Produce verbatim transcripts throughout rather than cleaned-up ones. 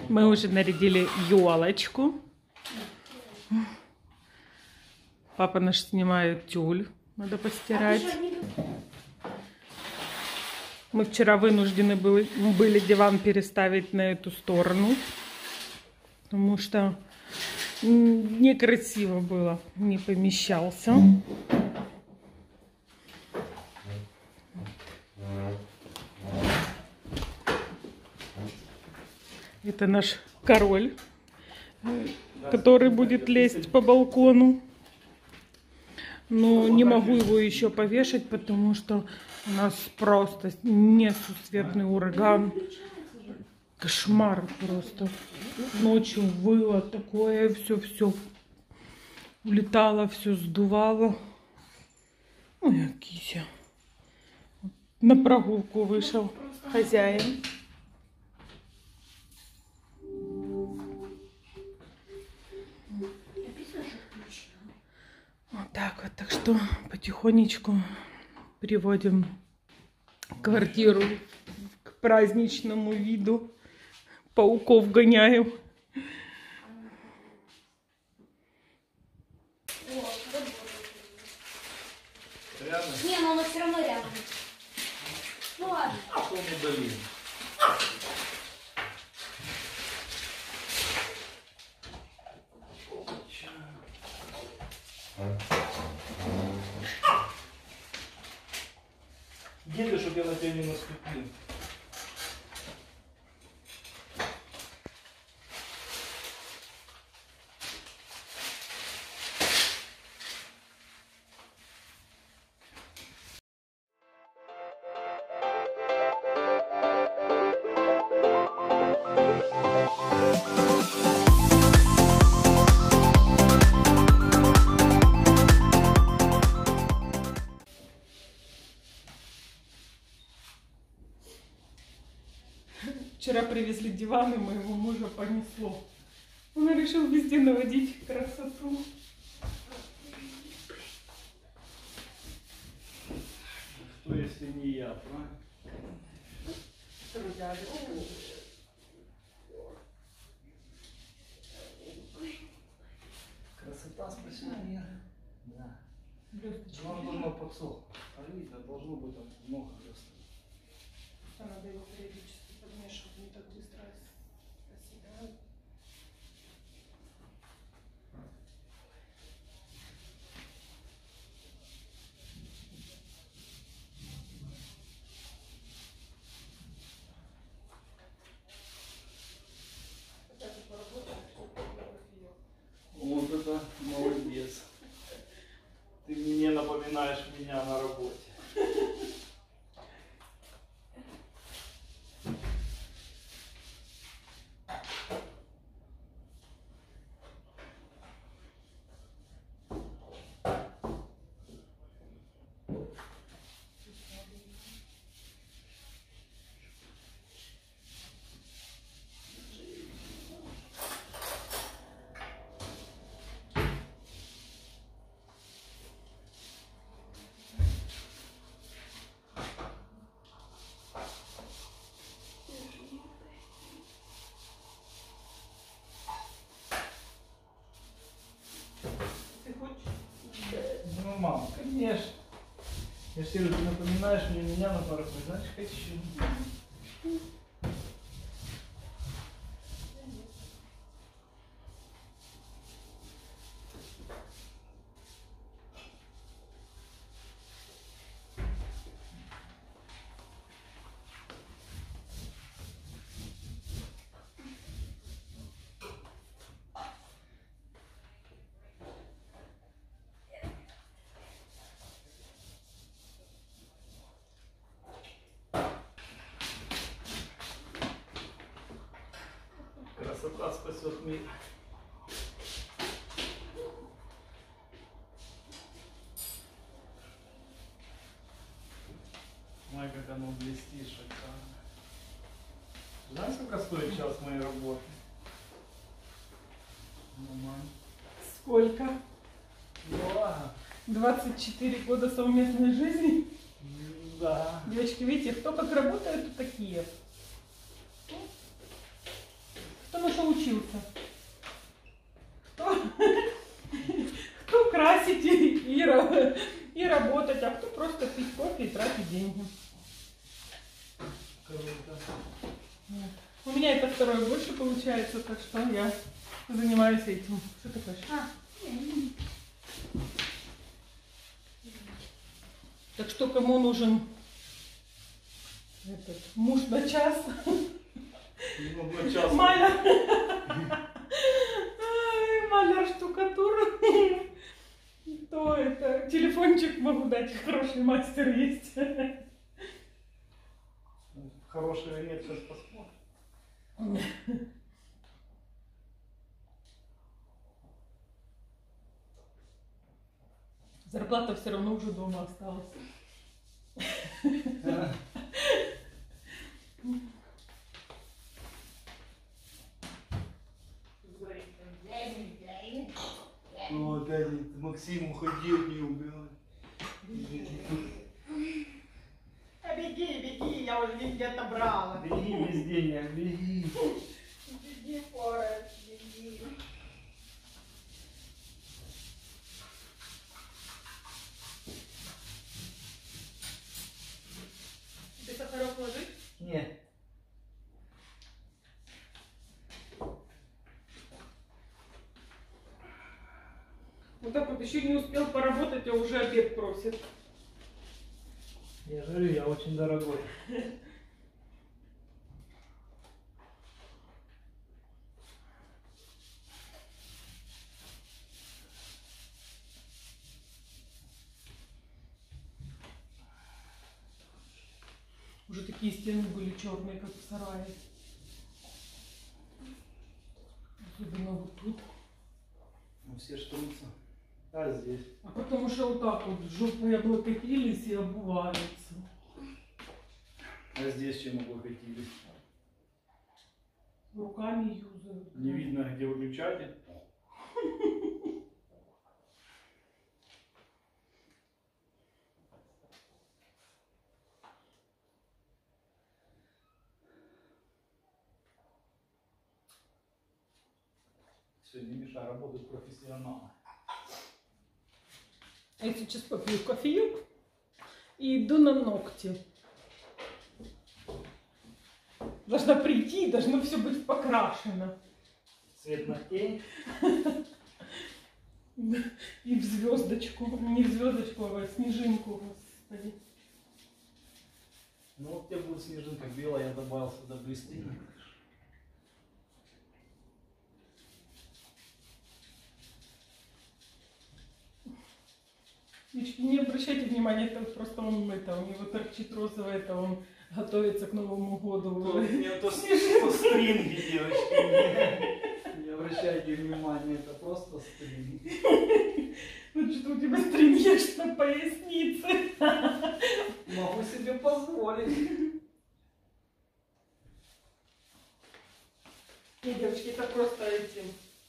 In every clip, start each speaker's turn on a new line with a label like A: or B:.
A: Мы уже нарядили елочку. Папа наш снимает тюль. Надо постирать. Мы вчера вынуждены были, были диван переставить на эту сторону. Потому что некрасиво было. Не помещался. Это наш король, который будет лезть по балкону. Но не могу его еще повешать, потому что у нас просто несусветный ураган. Кошмар просто. Ночью выло такое, все-все улетало, все сдувало. Ой, кися. На прогулку вышел хозяин. Вот так вот. Так что потихонечку приводим квартиру к праздничному виду. Пауков гоняем.
B: Рядом? Не, но оно все равно рядом. Ну ладно. А то мы удалим. Где ты, чтобы я на тебя не наступил?
A: Вчера привезли диван, и моего мужа понесло. Он решил везде наводить красоту.
B: Что если не я, правильно? Красота спасения. Да. Вам должно подсохнуть. А видно, должно быть там много просто.
A: Надо его периодически подмешивать, не так быстро оседает.
B: Вот это молодец. Ты мне напоминаешь меня на работе. Ну, мам, конечно. Я все ты напоминаешь мне меня на пару, значит, хочу. Красота спасет мир. Ой, как оно блестит, шикарно. Знаешь, сколько стоит час моей работы? Ну, мам.
A: Сколько?
B: Два.
A: двадцать четыре года совместной жизни.
B: Да.
A: Девочки, видите, кто как работает, то такие. Кто что учился? Кто, кто красить и, и, и работать, а кто просто пить кофе и тратить деньги.
B: Круто.
A: У меня это второе больше получается, так что я занимаюсь этим. Что ты хочешь? А. Так что кому нужен этот муж на час?
B: На час.
A: Маляр. Маляр штукатур. То это телефончик могу дать, хороший мастер есть.
B: Хороший или нет, сейчас посмотрим.
A: Зарплата все равно уже дома осталась.
B: Ну, опять Максим уходил, не убивай.
C: Беги, беги, я уже везде отобрала.
B: Беги без денег, беги.
C: Беги, Форест, беги.
A: Ты сахарок ложишь?
B: Нет.
A: Вот так вот еще не успел поработать, а уже обед просит.
B: Я же говорю, я очень дорогой.
A: Уже такие стены были черные, как в сарае. Особенно вот тут.
B: Ну, все штрутся. А здесь?
A: А потому что вот так вот жопой облокотились и обуваются.
B: А здесь чем облокотились?
A: Руками юзают.
B: Не видно, где выключатель. Все, не мешай, работают профессионалы.
A: Я сейчас попью кофеек и иду на ногти. Должна прийти, должно все быть покрашено.
B: Цвет ногтей.
A: И в звездочку. Не в звездочку, а в снежинку, господи.
B: Ну вот тебе будет снежинка белая, я добавил сюда блестинок.
A: Девочки, не обращайте внимания, это просто он, это, у него торчит розовое, это он готовится к Новому году.
B: То, нет, то, то стринги, девочки. Не, не обращайте внимания, это просто стринги.
A: Ну что у тебя стриньешь на пояснице?
B: Могу себе позволить.
A: Не, девочки, это просто эти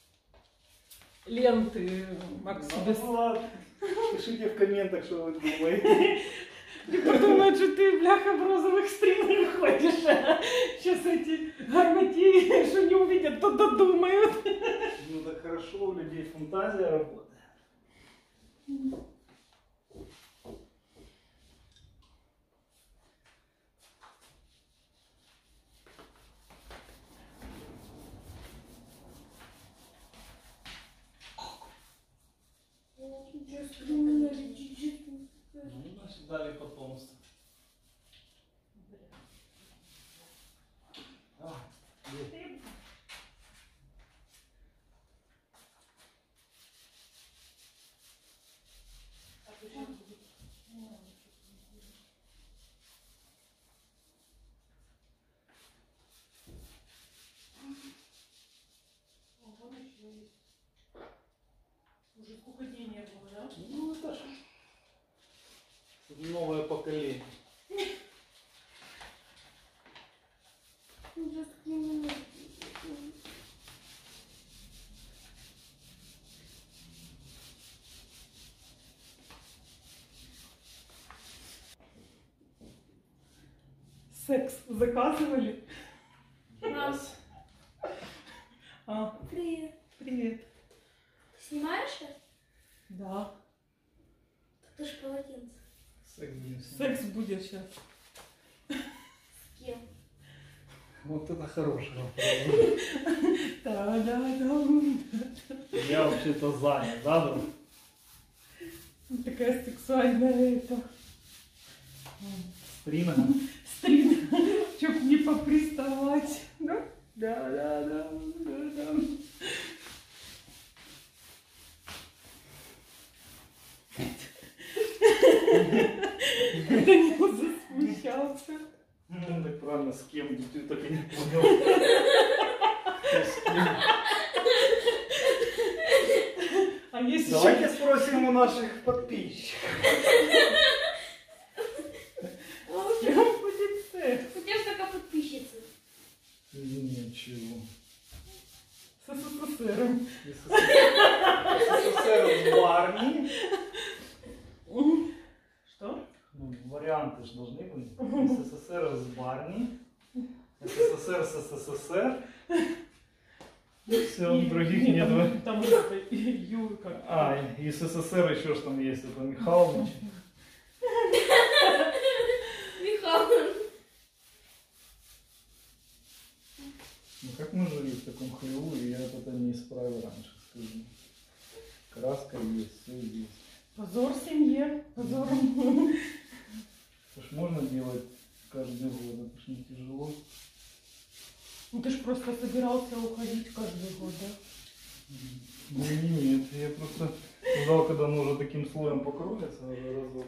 A: ленты Макс себе.
B: Ну ладно. Пишите в комментах, что вы думаете.
A: Кто думает, что ты, бляха, в розовых стрингах ходишь, а сейчас эти гарматии, что не увидят, то додумают.
B: Ну так хорошо, у людей фантазия работает. Ну, значит, дали потомство. А, где?
A: Уже сколько дней не было, да?
B: Ну, это ж новое поколение.
A: Секс заказывали?
B: Yes.
A: А,
D: Привет.
A: привет.
D: Снимаешь сейчас?
A: Да.
D: Ты ж полотенце.
B: Секс будем снимать.
A: Секс будет сейчас.
D: С кем?
B: Вот это хороший вопрос.
A: Да-да-да.
B: Я вообще-то занят, да, друг?
A: Такая сексуальная это.
B: Стримингом?
A: Стрим. Чтоб не поприставать. Да? Да-да-да. Да-да. Данил засмущался.
B: Ну, так правильно, с кем? Ты так и не понял. С кем?
A: А если
B: Давайте спросим у наших подписчиков.
A: с кем будет секс?
D: У тебя же только подписчицы.
B: Ничего.
A: С СССРом.
B: СССР в армии.
A: Что?
B: Ну, варианты же должны быть. СССР с Барни. СССР с СССР. И все,
A: И-
B: других
A: и
B: нет.
A: Там, там это Ю как.
B: А, и СССР еще что там есть, это Михайлович.
D: Михаил.
B: Ну как мы жили в таком хлеву, и я это не исправил раньше, скажи. Краска есть, все есть.
A: Позор семье. Позор.
B: Это ж можно делать каждый год, это ж не тяжело.
A: Ну ты ж просто собирался уходить каждый год, да?
B: Ну нет, я просто ждал, когда оно уже таким слоем покроется уже разок.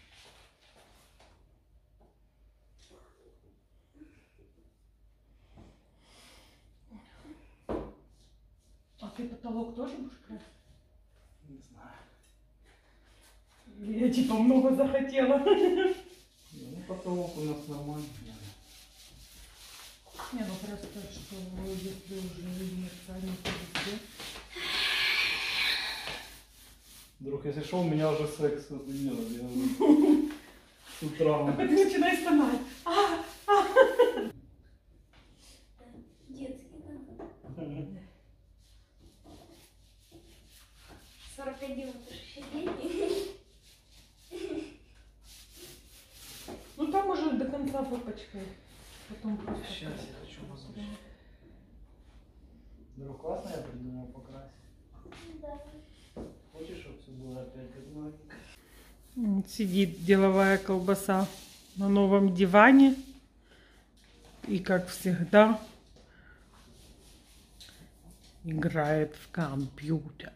A: А ты потолок тоже будешь красить?
B: Не знаю.
A: Или я типа много захотела?
B: Ну потолок у нас нормальный.
A: Не, ну просто, что если уже мерцание везде.
B: Друг, если что, у меня уже секс идет. Я уже с утра.
A: Только ты начинай стонать. А,
D: Детский, да? сорок один, это же еще дети.
A: ну там уже до конца выпачкай. Потом просто...
B: Сейчас я хочу возвращать. Друг, классно я придумал покрасить.
D: Да.
B: Хочешь, чтобы все было опять как новенькое?
A: Вот сидит деловая колбаса на новом диване. И, как всегда, играет в компьютер.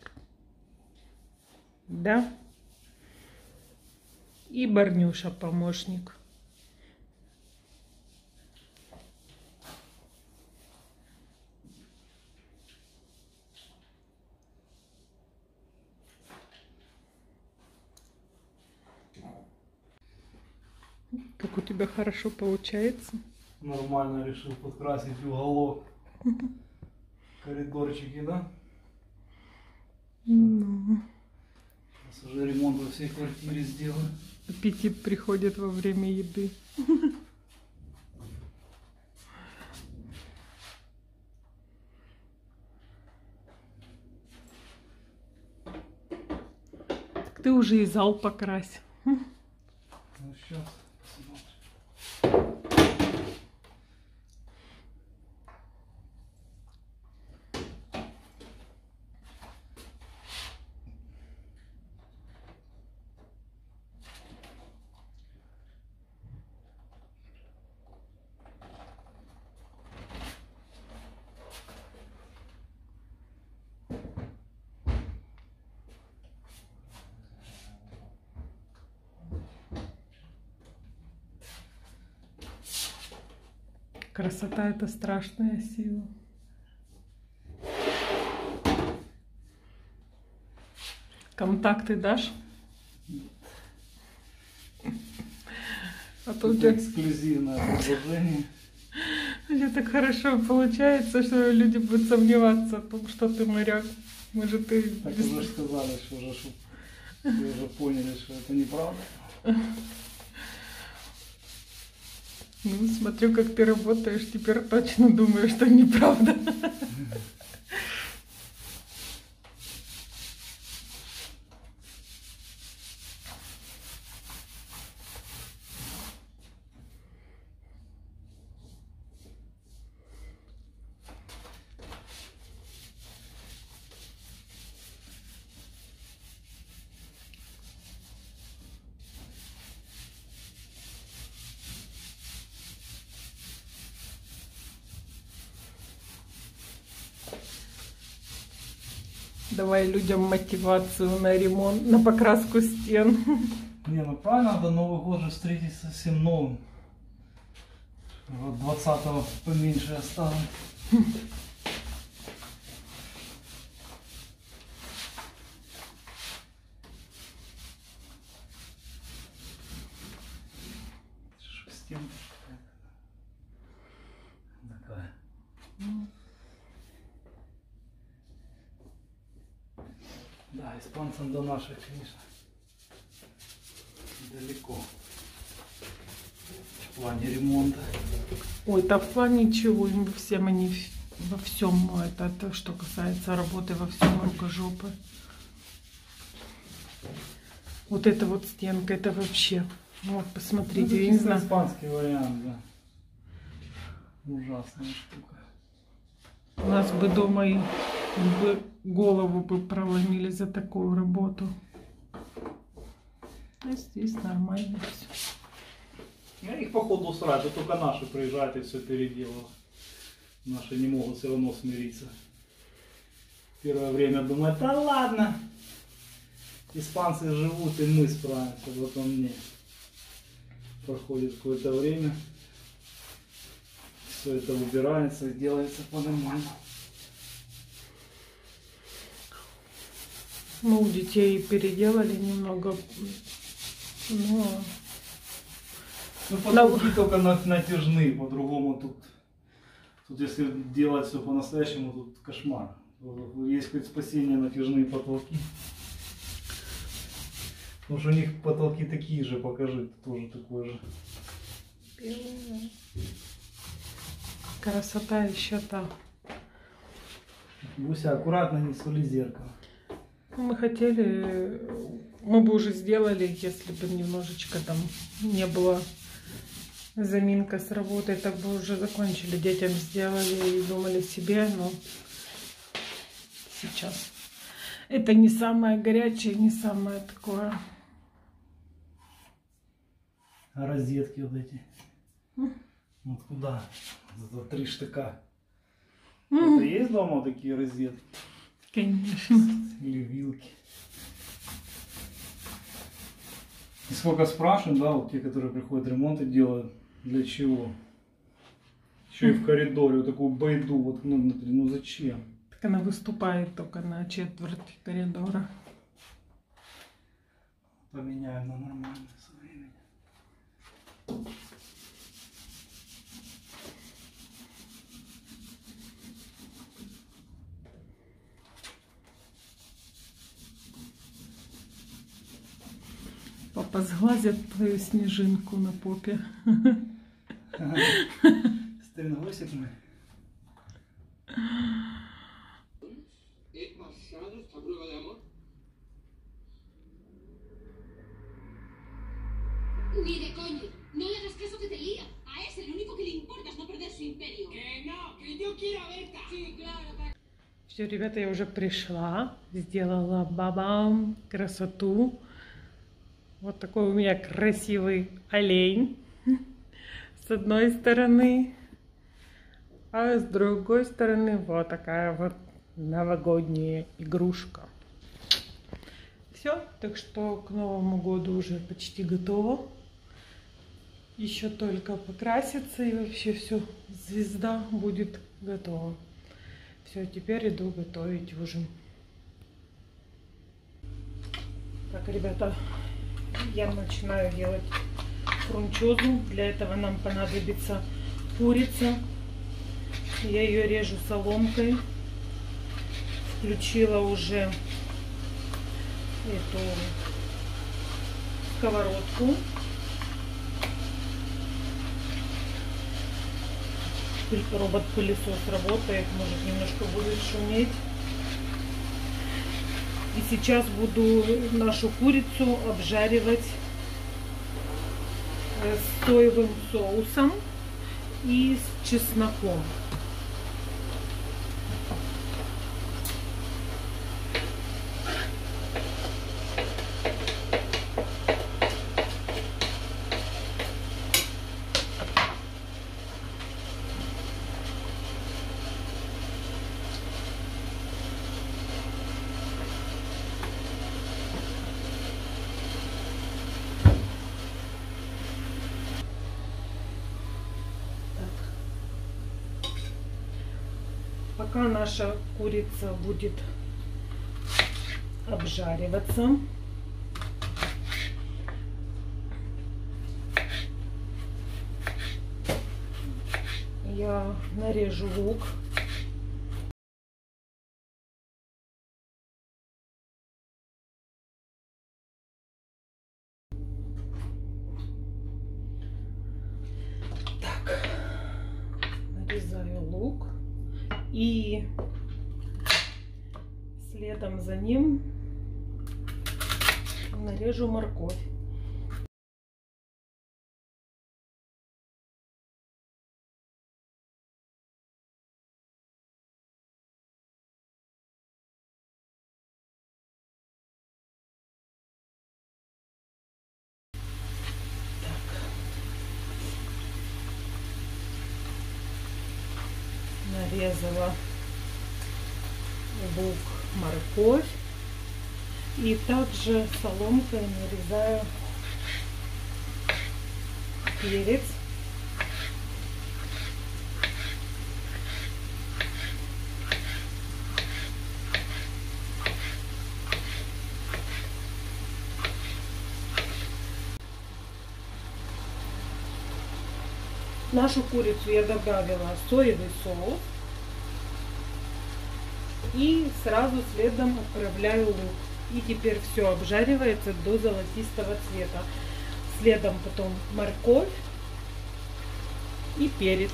A: Да? И Барнюша помощник. Как у тебя хорошо получается.
B: Нормально решил подкрасить уголок. Коридорчики, да?
A: Ну,
B: Сейчас уже ремонт во всей квартире сделаю.
A: аппетит приходит во время еды. Так ты уже и зал покрась.
B: Ну сейчас посмотрим.
A: Красота — это страшная сила. Контакты дашь? А то у тебя,
B: Эксклюзивное предложение.
A: у тебя так хорошо получается, что люди будут сомневаться в том, что ты моряк. Может, ты...
B: Так уже ж сказали, что уже, что вы уже поняли, что это неправда.
A: Ну, смотрю, как ты работаешь, теперь точно думаю, что неправда. Давай людям мотивацию на ремонт, на покраску стен.
B: Не, ну правильно, надо Новый год же встретить со всем новым. Вот двадцатого поменьше осталось. Стенка такая. Да, испанцам до наших, конечно, далеко в плане ремонта.
A: Ой, да в плане чего, им всем они во всем, это, это что касается работы, во всем рукожопы. Вот эта вот стенка, это вообще, вот посмотрите,
B: Ну,
A: я не знаю.
B: испанский вариант, да. Ужасная штука.
A: У нас бы дома и бы голову бы проломили за такую работу. А здесь нормально все.
B: Я их походу устраивает, а только наши приезжают и все переделывают. Наши не могут все равно смириться. Первое время думают, да ладно, испанцы живут и мы справимся, потом не. Проходит какое-то время, все это убирается и делается по-нормальному.
A: Мы у детей переделали немного, но...
B: Ну, потолки только натяжные, по-другому тут, тут если делать все по-настоящему, тут кошмар. Есть хоть спасение натяжные потолки. Потому что у них потолки такие же, покажи, тоже такой же.
A: Красота еще та.
B: Буся, аккуратно не соли зеркало.
A: Мы хотели, мы бы уже сделали, если бы немножечко там не было заминка с работой, так бы уже закончили, детям сделали и думали себе, но сейчас это не самое горячее, не самое такое.
B: А розетки вот эти? Вот куда? За три штыка.
A: Mm.
B: Это есть дома такие розетки?
A: Конечно.
B: Или вилки? И сколько спрашиваем, да, вот те, которые приходят ремонты делают, для чего? Еще и в коридоре вот такую байду, вот, ну, ну зачем?
A: Так она выступает только на четверть коридора.
B: Поменяем на нормальное со временем.
A: Папа сглазит твою снежинку на попе.
B: Стрингосик мы.
E: ¿He pasado esta prueba de amor?
F: Ni de coña. No le hagas caso que te lía. A ese lo único que le importa es no perder su imperio.
E: Que no, que yo quiero a Berta.
F: Sí, claro. pa-
A: Все, ребята, я уже пришла. Сделала бабам красоту. Вот такой у меня красивый олень. С одной стороны. А с другой стороны вот такая вот новогодняя игрушка. Все, так что к Новому году уже почти готово. Еще только покраситься и вообще все, звезда будет готова. Все, теперь иду готовить ужин. Так, ребята, я начинаю делать фунчозу. Для этого нам понадобится курица. Я ее режу соломкой. Включила уже эту сковородку. Робот-пылесос работает, может немножко будет шуметь. И сейчас буду нашу курицу обжаривать с соевым соусом и с чесноком. Пока наша курица будет обжариваться, я нарежу лук. Так, нарезаю лук и следом за ним нарежу морковь. Нарезала лук, морковь и также соломкой нарезаю перец. В нашу курицу я добавила соевый соус. И сразу следом отправляю лук. И теперь все обжаривается до золотистого цвета. Следом потом морковь и перец.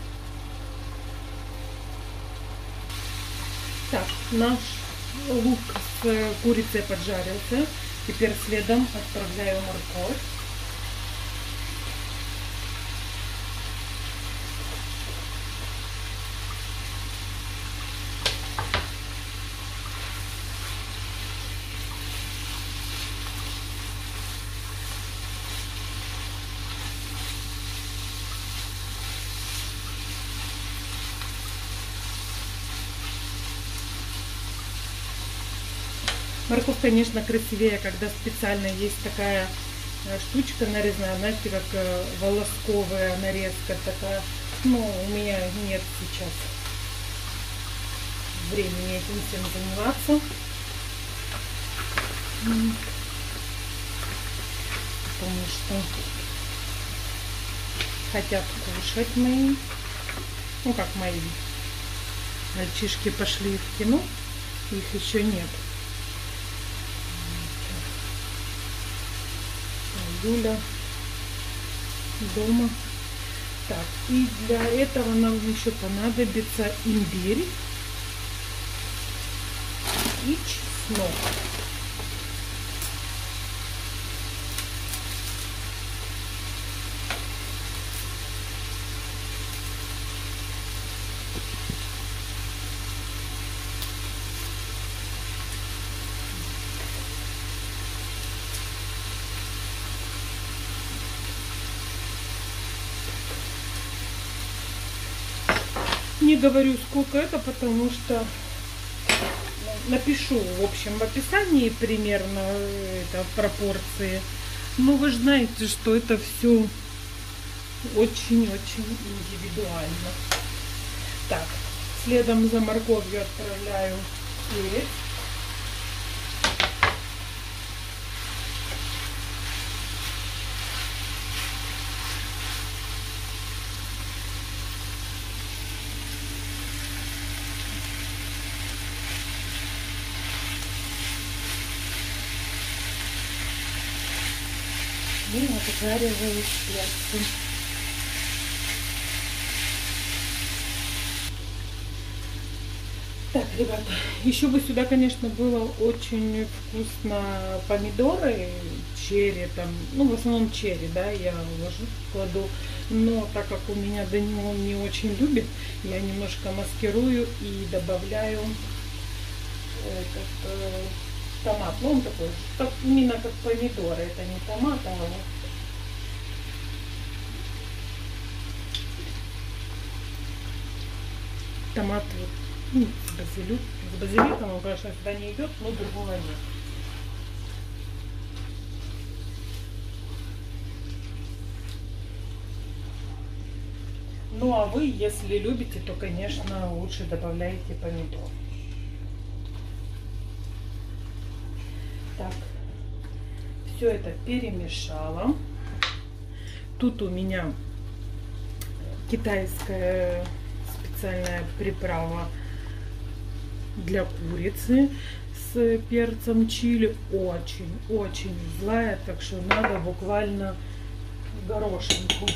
A: Так, наш лук с курицей поджарился. Теперь следом отправляю морковь. Морковь, конечно, красивее, когда специально есть такая штучка нарезная, знаете, как волосковая нарезка такая. Но у меня нет сейчас времени этим всем заниматься. Потому что хотят кушать мои. Ну, как мои. Мальчишки пошли в кино, их еще нет. Юля дома. Так, и для этого нам еще понадобится имбирь и чеснок. Не говорю, сколько это, потому что напишу, в общем, в описании примерно это пропорции. Но вы же знаете, что это все очень-очень индивидуально. Так, следом за морковью отправляю перец. И обжариваю перцы. Так, ребята, еще бы сюда, конечно, было очень вкусно помидоры, черри там, ну, в основном черри, да, я ложу, кладу. Но так как у меня Данил не очень любит, я немножко маскирую и добавляю этот, э, томат. Ну, он такой, так, именно как помидоры, это не томат, а томат вот, ну, с базилик, с базиликом он, конечно, сюда не идет, но другого нет. Ну а вы, если любите, то, конечно, лучше добавляйте помидор. Так, все это перемешала. Тут у меня китайская специальная приправа для курицы с перцем чили. Очень-очень злая, так что надо буквально горошинку.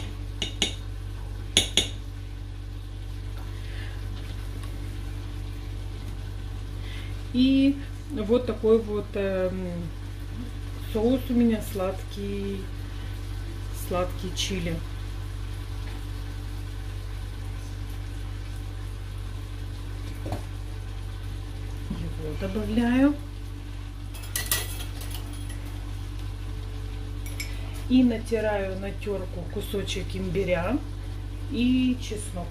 A: И вот такой вот э, соус у меня сладкий, сладкий чили. Его добавляю. И натираю на терку кусочек имбиря и чеснок.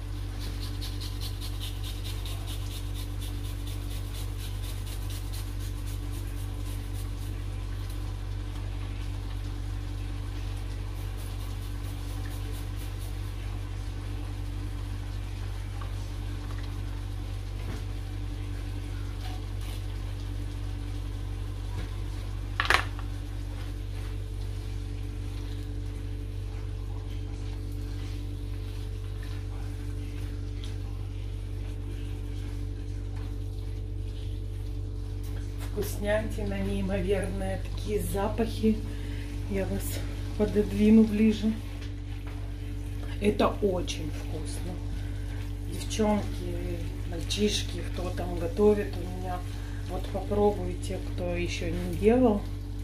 A: Вкуснятина неимоверная, такие запахи. Я вас пододвину ближе. Это очень вкусно. Девчонки, мальчишки, кто там готовит у меня, вот попробуйте, кто еще не делал.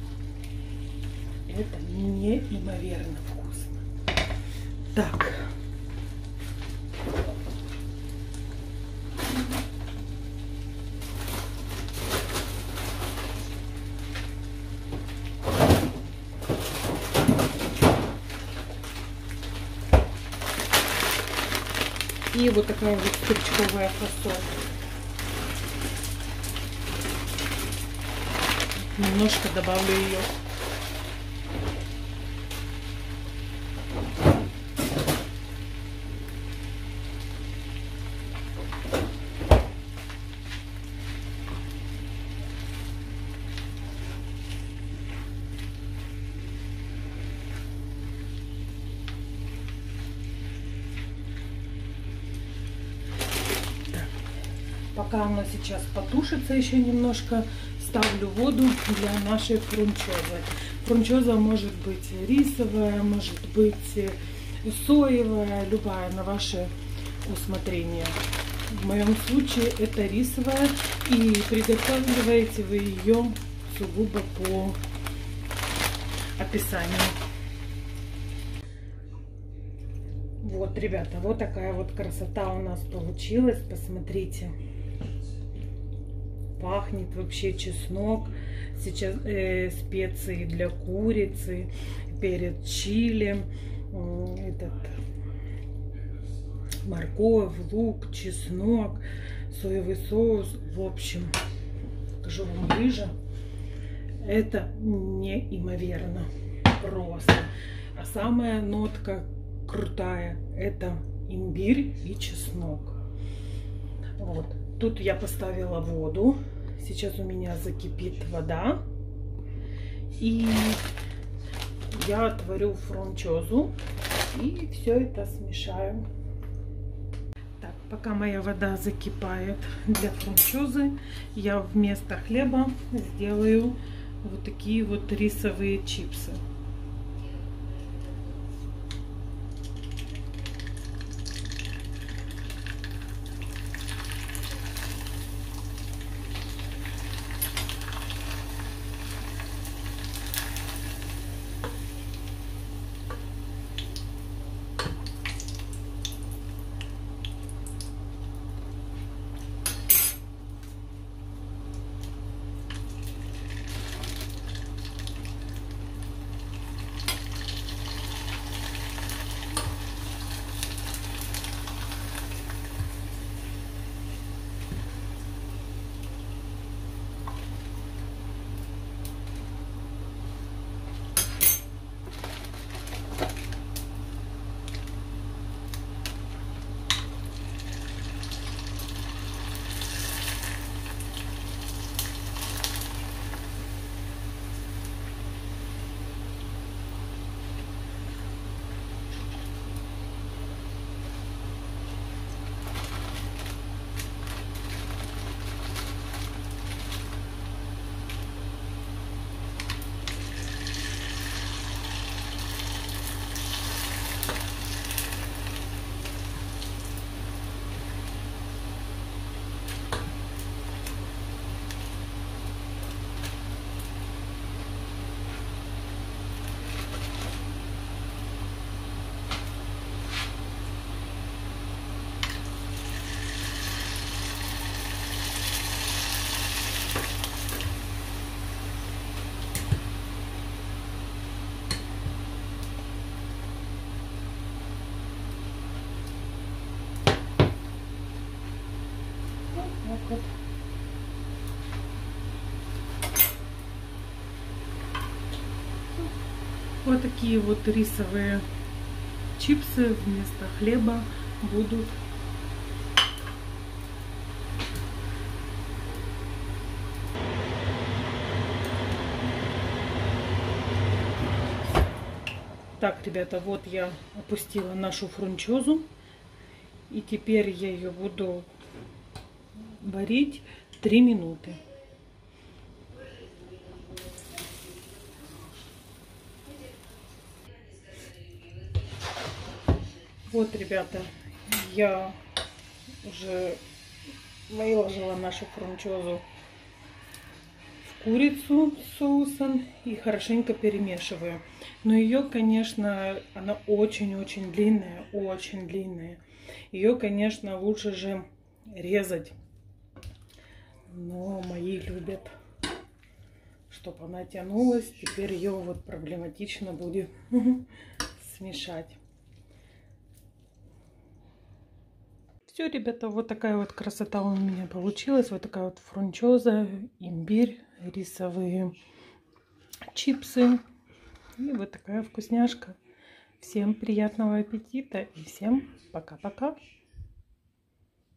A: Это неимоверно вкусно. Так. И вот такая вот стручковая фасоль. Немножко добавлю ее. Пока оно сейчас потушится еще немножко, ставлю воду для нашей фрунчозы. Фрунчоза может быть рисовая, может быть соевая, любая, на ваше усмотрение. В моем случае это рисовая, и приготавливаете вы ее сугубо по описанию. Вот, ребята, вот такая вот красота у нас получилась. Посмотрите. Пахнет вообще чеснок. Сейчас э, специи для курицы, перец чили, э, этот, морковь, лук, чеснок, соевый соус. В общем, покажу вам ближе. Это неимоверно просто. А самая нотка крутая — это имбирь и чеснок. Вот. Тут я поставила воду. Сейчас у меня закипит вода. И я отварю фрунчозу. И все это смешаю. Так, пока моя вода закипает для фрунчозы, я вместо хлеба сделаю вот такие вот рисовые чипсы. так вот. Вот такие вот рисовые чипсы вместо хлеба будут. Так, ребята, вот я опустила нашу фунчозу. И теперь я ее буду варить три минуты. Вот, ребята, я уже выложила нашу фунчозу в курицу с соусом и хорошенько перемешиваю. Но ее, конечно, она очень-очень длинная, очень длинная. Ее, конечно, лучше же резать. Но мои любят, чтобы она тянулась. Теперь ее вот проблематично будет смешать. Все, ребята, вот такая вот красота у меня получилась. Вот такая вот фунчоза, имбирь, рисовые чипсы. И вот такая вкусняшка. Всем приятного аппетита и всем пока-пока.